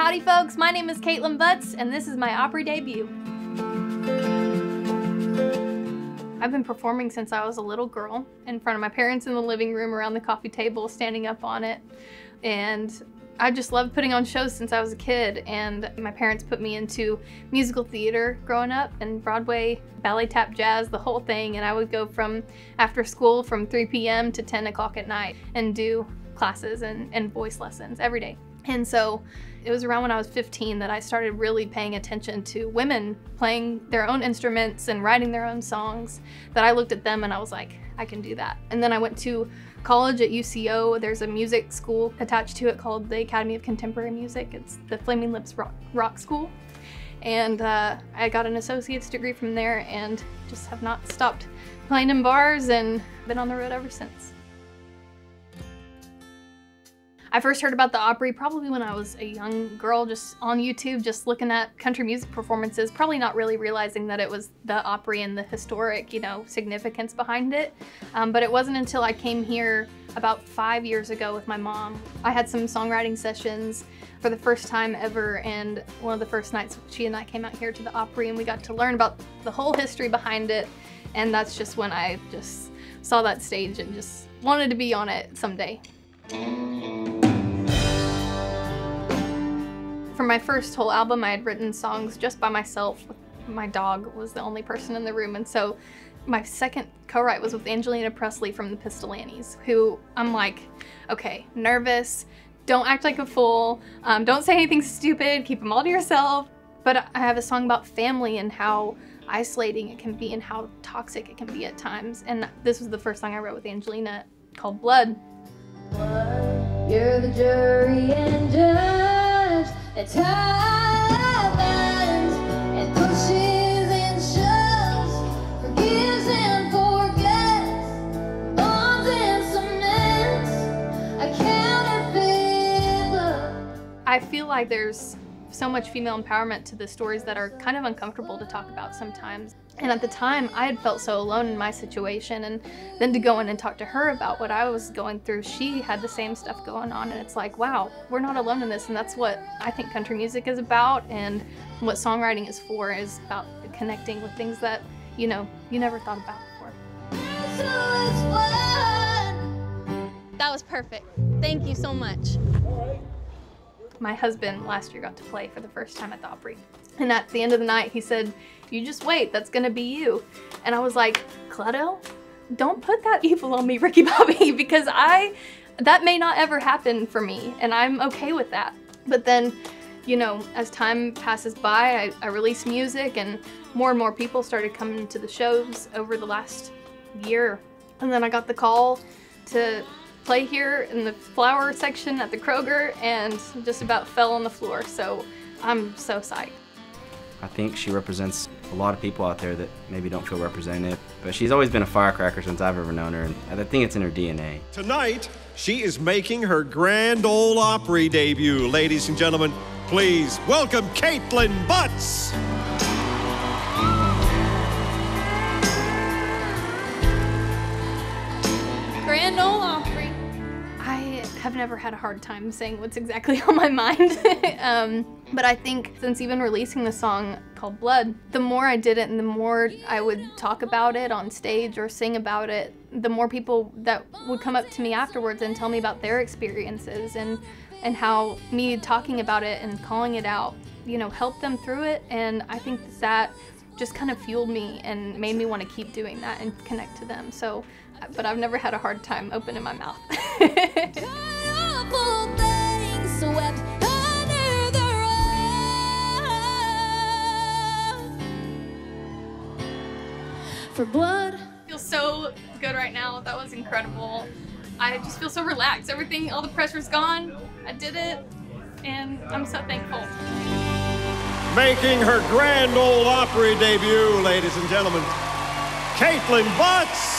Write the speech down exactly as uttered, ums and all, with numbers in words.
Howdy folks, my name is Kaitlin Butts and this is my Opry debut. I've been performing since I was a little girl in front of my parents in the living room around the coffee table, standing up on it. And I just loved putting on shows since I was a kid, and my parents put me into musical theater growing up, and Broadway, ballet, tap, jazz, the whole thing. And I would go from after school from three p m to ten o'clock at night and do classes and, and voice lessons every day. And so it was around when I was fifteen that I started really paying attention to women playing their own instruments and writing their own songs, that I looked at them and I was like, I can do that. And then I went to college at U C O. There's a music school attached to it called the Academy of Contemporary Music. It's the Flaming Lips Rock, rock School. And uh, I got an associate's degree from there and just have not stopped playing in bars and been on the road ever since. I first heard about the Opry probably when I was a young girl, just on YouTube, just looking at country music performances, probably not really realizing that it was the Opry and the historic, you know, significance behind it. Um, but it wasn't until I came here about five years ago with my mom. I had some songwriting sessions for the first time ever, and one of the first nights she and I came out here to the Opry and we got to learn about the whole history behind it. And that's just when I just saw that stage and just wanted to be on it someday. For my first whole album, I had written songs just by myself. My dog was the only person in the room, and so my second co-write was with Angelina Presley from the Pistolantes, who I'm like, okay, nervous, don't act like a fool, um, don't say anything stupid, keep them all to yourself. But I have a song about family and how isolating it can be and how toxic it can be at times. And this was the first song I wrote with Angelina, called Blood. Blood, you're the jury and judge. It ties and pushes and shoves, forgives and forgets, bonds and cements, a counterfeit love. I feel like there's so much female empowerment to the stories that are kind of uncomfortable to talk about sometimes. And at the time, I had felt so alone in my situation, and then to go in and talk to her about what I was going through, she had the same stuff going on, and it's like, wow, we're not alone in this. And that's what I think country music is about, and what songwriting is for, is about connecting with things that, you know, you never thought about before. That was perfect. Thank you so much. My husband last year got to play for the first time at the Opry. And at the end of the night, he said, you just wait, that's gonna be you. And I was like, Clutto, don't put that evil on me, Ricky Bobby, because I, that may not ever happen for me, and I'm okay with that. But then, you know, as time passes by, I, I released music, and more and more people started coming to the shows over the last year. And then I got the call to play here in the flower section at the Kroger, and just about fell on the floor. So I'm so psyched. I think she represents a lot of people out there that maybe don't feel represented, but she's always been a firecracker since I've ever known her, and I think it's in her D N A. Tonight, she is making her grand ole Opry debut. Ladies and gentlemen, please welcome Kaitlin Butts. Grand ole Opry. I have never had a hard time saying what's exactly on my mind. um, but I think since even releasing the song called Blood, the more I did it and the more I would talk about it on stage or sing about it, the more people that would come up to me afterwards and tell me about their experiences, and, and how me talking about it and calling it out, you know, helped them through it. And I think that just kind of fueled me and made me want to keep doing that and connect to them. So, but I've never had a hard time opening my mouth. For blood. I feel so good right now. That was incredible. I just feel so relaxed. Everything, all the pressure's gone. I did it, and I'm so thankful. Making her grand ole Opry debut, ladies and gentlemen, Kaitlin Butts.